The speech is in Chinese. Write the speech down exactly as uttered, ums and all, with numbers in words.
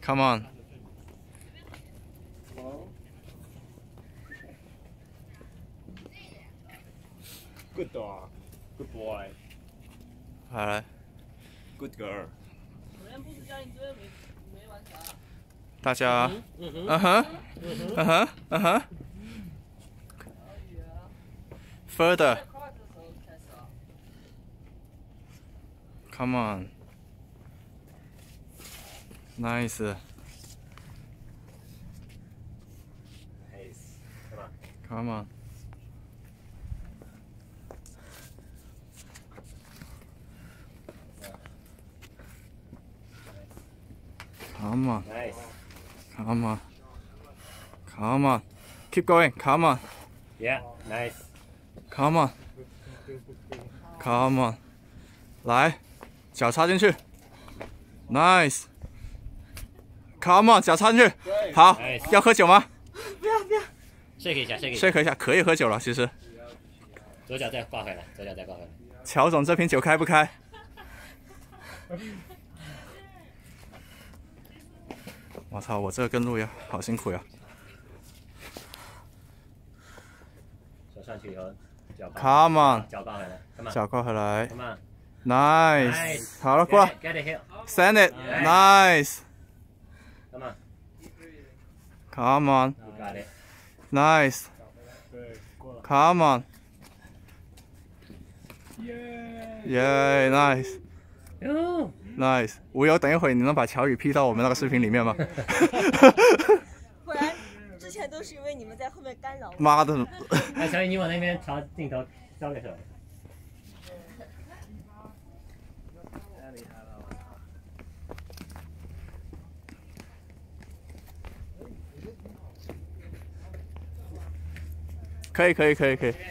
Come on. Good dog. Good boy. 好来， Good girl. 大家，嗯哼，嗯哼，嗯哼 ，Further. Come on. Nice. Nice. Come on. Come on. Come on. Nice. Come on. Come on. Keep going. Come on. Yeah. Nice. Come on. Come on. 来，脚插进去。Nice. Come on， 脚插进去。好， Nice. 要喝酒吗？ 不要不要。 shake 一下 ，shake 一下。 shake 一下，可以喝酒了。其实， 左脚再挂回来，左脚再挂回来。 乔总这瓶酒开不开？我操，我这个跟路呀，好辛苦呀。 手上去以后，脚挂。 Come on， 脚挂回来。Come on。 脚挂回来。 Come on。 Nice， Nice. 好了，过。 Get it here. Send it. Nice. Come on. Come on. You got it. Nice. Come on. Yeah. Nice. Oh. Nice. 吴友，等一会你能把乔宇 P 到我们那个视频里面吗？ 不然之前都是因为你们在后面干扰我。 妈的！ 哎，小雨，你往那边朝镜头招个手。 可以，可以，可以，可以。